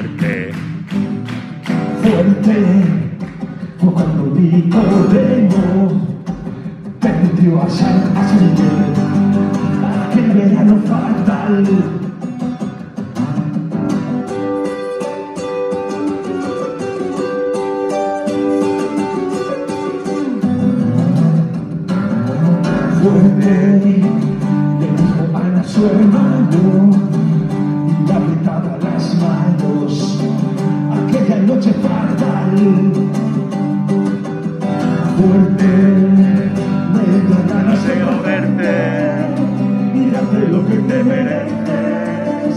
fuerte. Fuerte fue cuando Nicodemo perdió a su nivel aquel verano fatal. Fuerte le dijo a su hermano y le apretaba las manos aquella noche fatal. Fuerte me da ganas de Verte y darte lo que te mereces.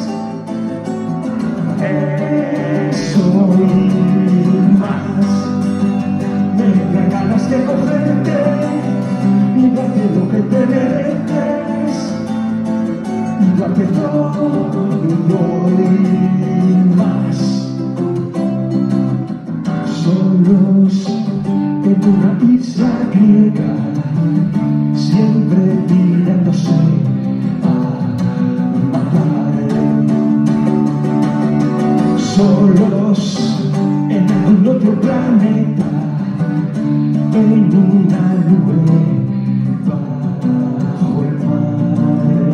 Eso y más. Me da ganas de cogerte y darte lo que te mereces. Y darte todo y más. Solos en una isla griega, siempre tirándose a matar. Solos en algún otro planeta, en una nube bajo el mar.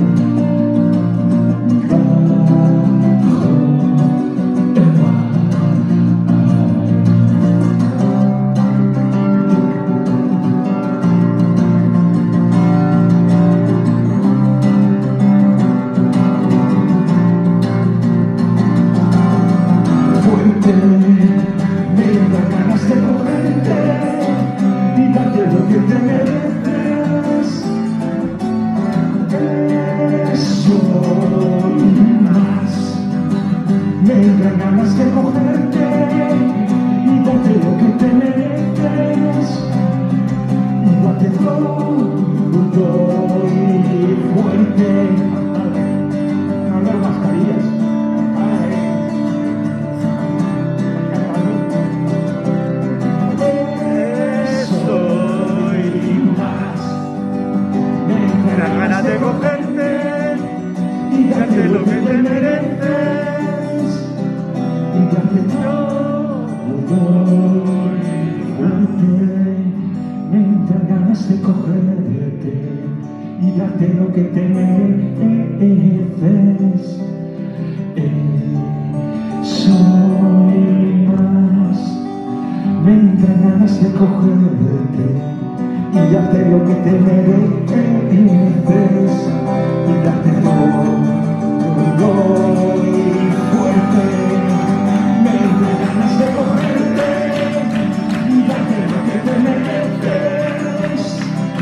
Bajo el mar. Me da ganas de cogerte y darte lo que te mereces. Eso y más. Me da ganas de cogerte y darte lo que te mereces. Y darte todo y fuerte. No las mascarillas. ganas de cogerte y darte lo que te mereces. Y darte todo fuerte. Me dan ganas de cogerte y darte lo que te mereces. Soy más. Me dan ganas de cogerte y darte lo que te mereces. Y darte todo y fuerte. Me dan ganas de cogerte y darte lo que te mereces.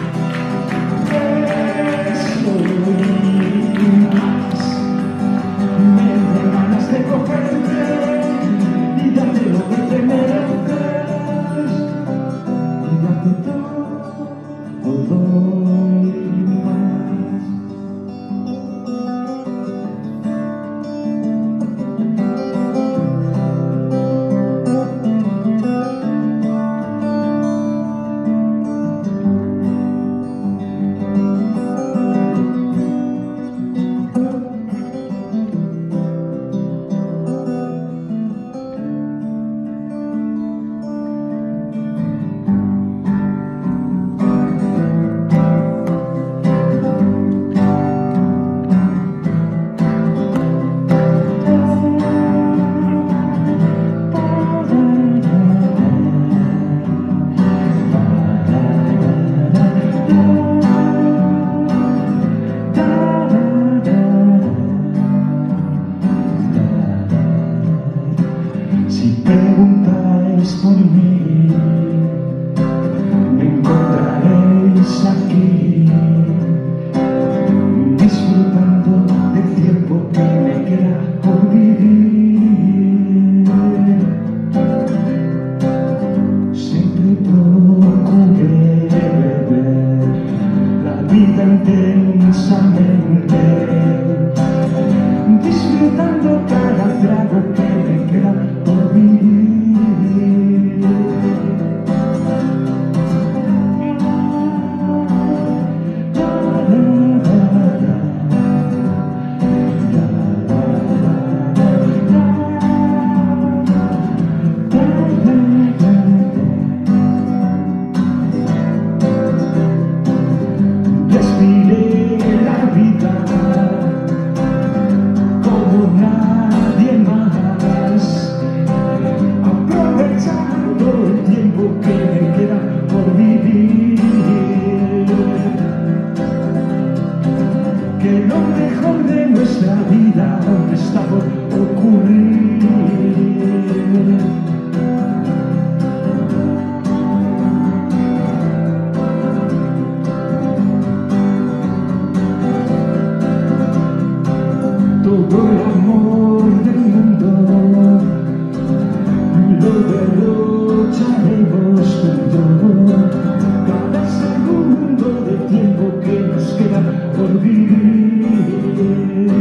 Eso y más. Me dan ganas de cogerte y darte lo que te mereces. Y darte todo y más. que lo mejor de nuestra vida aún está por ocurrir. Todo el amor del mundo lo derrocharemos juntos. Cada segundo de tiempo que nos queda por vivir,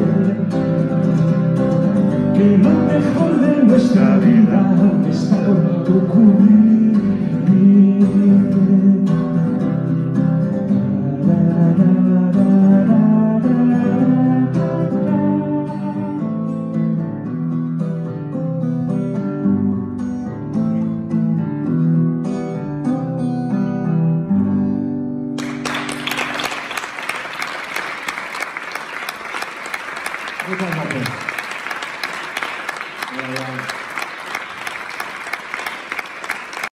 que lo mejor de nuestra vida está por ocurrir. Muchas gracias.